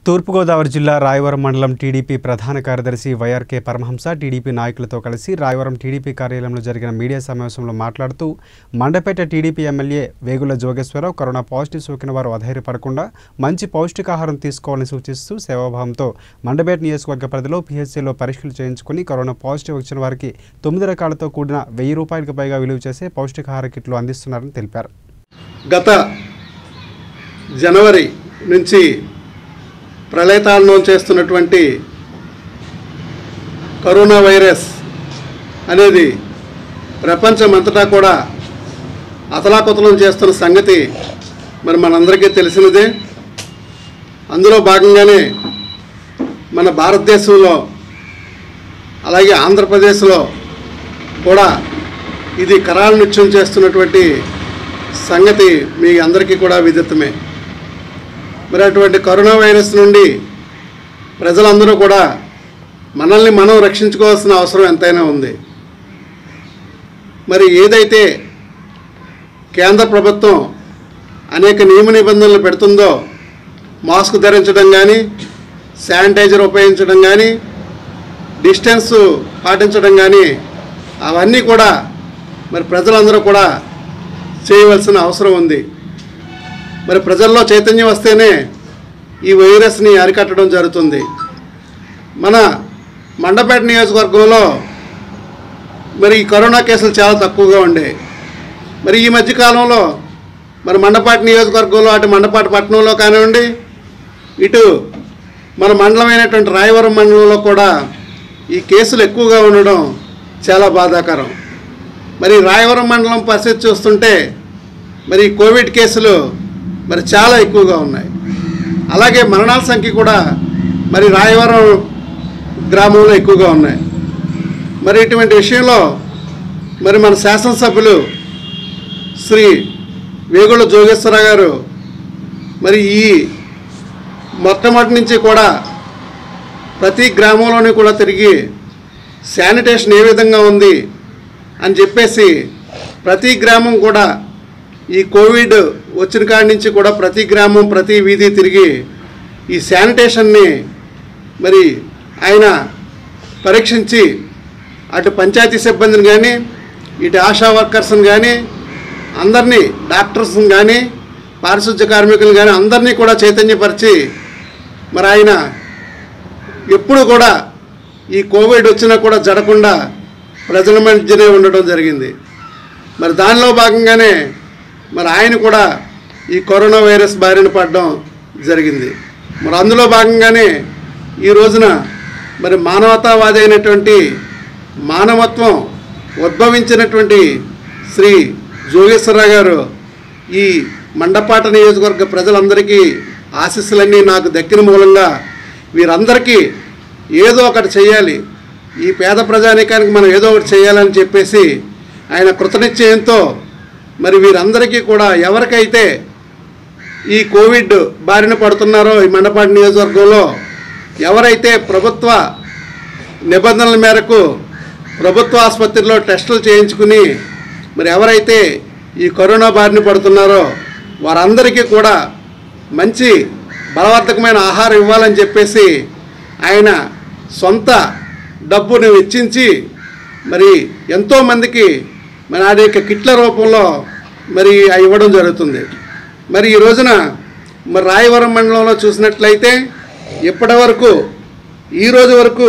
తూర్పుగోదావరి జిల్లా రాయవరం మండలం టీడీపీ ప్రధాన కార్యదర్శి వైఆర్కే పరమహంస టీడీపీ నాయకులతో కలిసి రాయవరం టీడీపీ కార్యాలయంలో జరిగిన మీడియా సమావేశంలో మాట్లాడుతూ Mandapeta TDP MLA Vegula Jogeswararao corona positive సోకిన వారు అధైర్యపడకుండా మంచి పౌష్టికాహారం తీసుకోవాలని సూచిస్తూ సేవాభావంతో మండపేట నియోజకవర్గ పరిధిలో పీహెచ్సీలో పరీక్షలు చేయించుకుని కరోనా పాజిటివ్ వచ్చిన వారికి 9 రకాలతో కూడిన 1000 రూపాయలకు పైగా విలువ చేసే పౌష్టికాహార కిట్లు అందిస్తున్నారని తెలిపారు. గత జనవరి నుంచి ప్రళయతాండవం చేస్తున్నటువంటి కరోనా వైరస్ అనేది ప్రపంచమంతటా కూడా అతలాకుతలం చేస్తున్న సంగతి మరి మనందరికీ తెలిసినదే. అందులో భాగంగానే మన భారతదేశంలో అలాగే ఆంధ్రప్రదేశ్లో కూడా ఇది కరాల నృత్యం చేస్తున్నటువంటి సంగతి మీ అందరికీ కూడా విదితమే. మరి అటువంటి కరోనా వైరస్ నుండి ప్రజలందరూ కూడా మనల్ని మనం రక్షించుకోవాల్సిన అవసరం ఎంతైనా ఉంది. మరి ఏదైతే కేంద్ర ప్రభుత్వం అనేక నియమ నిబంధనలు పెడుతుందో, మాస్క్ ధరించడం కానీ, శానిటైజర్ ఉపయోగించడం కానీ, డిస్టెన్స్ పాటించడం కానీ, అవన్నీ కూడా మరి ప్రజలందరూ కూడా చేయవలసిన అవసరం ఉంది. మరి ప్రజల్లో చైతన్యం వస్తేనే ఈ వైరస్ని అరికట్టడం జరుగుతుంది. మన మండపేట నియోజకవర్గంలో మరి ఈ కరోనా కేసులు చాలా తక్కువగా ఉండే. మరి ఈ మధ్యకాలంలో మరి మండపేట నియోజకవర్గంలో అటు మండపేట పట్టణంలో కానివ్వండి, ఇటు మన మండలమైనటువంటి రాయవరం మండలంలో కూడా ఈ కేసులు ఎక్కువగా ఉండడం చాలా బాధాకరం. మరి రాయవరం మండలం పరిస్థితి చూస్తుంటే మరి కోవిడ్ కేసులు మరి చాలా ఎక్కువగా ఉన్నాయి. అలాగే మరణాల సంఖ్య కూడా మరి రాయవరం గ్రామంలో ఎక్కువగా ఉన్నాయి. మరి ఇటువంటి విషయంలో మరి మన శాసనసభ్యులు శ్రీ వేగుల జోగేశ్వరరావు గారు మరి ఈ మొట్టమొదటి నుంచి కూడా ప్రతి గ్రామంలోని కూడా తిరిగి శానిటేషన్ ఏ విధంగా ఉంది అని చెప్పేసి ప్రతి గ్రామం కూడా ఈ కోవిడ్ వచ్చిన కాడి నుంచి కూడా ప్రతి గ్రామం ప్రతి వీధి తిరిగి ఈ శానిటేషన్ని మరి ఆయన పరీక్షించి అటు పంచాయతీ సిబ్బందిని కానీ, ఇటు ఆశా వర్కర్స్ని కానీ, అందరినీ డాక్టర్స్ని కానీ, పారిశుద్ధ్య కార్మికులు కానీ అందరినీ కూడా చైతన్యపరిచి మరి ఆయన ఎప్పుడు కూడా ఈ కోవిడ్ వచ్చినా కూడా జరగకుండా ప్రజల మధ్యనే ఉండడం జరిగింది. మరి దానిలో భాగంగానే మరి ఆయన కూడా ఈ కరోనా వైరస్ బారిన పడడం జరిగింది. మరి అందులో భాగంగానే ఈ రోజున మరి మానవతావాది అయినటువంటి మానవత్వం ఉద్భవించినటువంటి శ్రీ జోగేశ్వరరావు గారు ఈ మండపాట నియోజకవర్గ ప్రజలందరికీ ఆశీస్సులన్నీ నాకు దక్కిన మూలంగా వీరందరికీ ఏదో ఒకటి చేయాలి, ఈ పేద ప్రజానీకానికి మనం ఏదో ఒకటి చేయాలని చెప్పేసి ఆయన కృతనిశ్చయంతో మరి వీరందరికీ కూడా ఎవరికైతే ఈ కోవిడ్ బారిన పడుతున్నారో ఈ మండపాటి నియోజకవర్గంలో ఎవరైతే ప్రభుత్వ నిబంధనల మేరకు ప్రభుత్వ ఆసుపత్రిలో టెస్టులు చేయించుకుని మరి ఎవరైతే ఈ కరోనా బారిన పడుతున్నారో వారందరికీ కూడా మంచి బలవర్ధకమైన ఆహారం ఇవ్వాలని చెప్పేసి ఆయన సొంత డబ్బును వెచ్చించి మరి ఎంతోమందికి మరి అనేక కిట్ల రూపంలో మరి ఇవ్వడం జరుగుతుంది. మరి ఈ రోజున మరి రాయవరం మండలంలో చూసినట్లయితే ఇప్పటి వరకు ఈ రోజు వరకు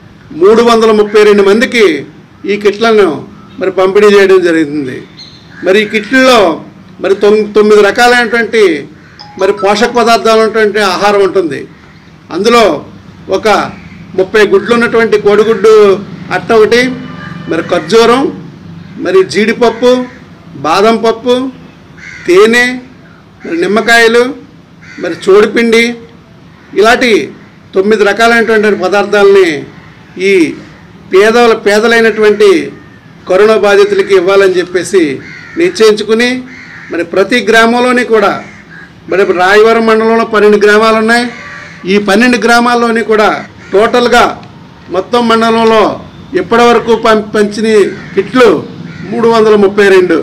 332 మందికి ఈ కిట్లను మరి పంపిణీ చేయడం జరుగుతుంది. మరి ఈ కిట్లలో మరి 9 రకాలైనటువంటి మరి పోషక పదార్థాలు ఉన్నటువంటి ఆహారం ఉంటుంది. అందులో ఒక 30 గుడ్లు ఉన్నటువంటి కోడిగుడ్డు అట్ట ఒకటి, మరి ఖర్జూరం, మరి జీడిపప్పు, బాదం పప్పు, తేనె, మరి నిమ్మకాయలు, మరి చోడిపిండి, ఇలాంటి 9 రకాలైనటువంటి పదార్థాలని ఈ పేదలైనటువంటి కరోనా బాధితులకి ఇవ్వాలని చెప్పేసి నిశ్చయించుకుని మరి ప్రతి గ్రామంలోని కూడా మరి రాయవరం మండలంలో 12 గ్రామాలు ఉన్నాయి. ఈ 12 గ్రామాల్లోని కూడా టోటల్గా మొత్తం మండలంలో ఇప్పటివరకు పంచిన కిట్లు 332.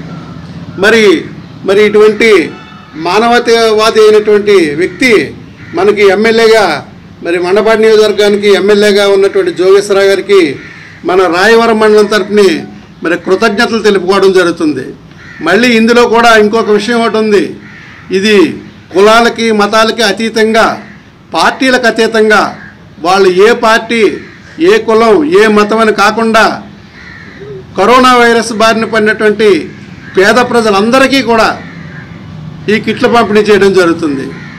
మరి ఇటువంటి మానవతావాది అయినటువంటి వ్యక్తి మనకి ఎమ్మెల్యేగా మరి మండపాటి నియోజకవర్గానికి ఎమ్మెల్యేగా ఉన్నటువంటి జోగేశ్వరరావు గారికి మన రాయవరం మండలం తరపుని మరి కృతజ్ఞతలు తెలుపుకోవడం జరుగుతుంది. మళ్ళీ ఇందులో కూడా ఇంకొక విషయం ఒకటి ఉంది. ఇది కులాలకి మతాలకి అతీతంగా, పార్టీలకు అతీతంగా, వాళ్ళు ఏ పార్టీ ఏ కులం ఏ మతం అని కాకుండా కరోనా వైరస్ బారిన పడినటువంటి పేద ప్రజలందరికీ కూడా ఈ కిట్లు పంపిణీ చేయడం జరుగుతుంది.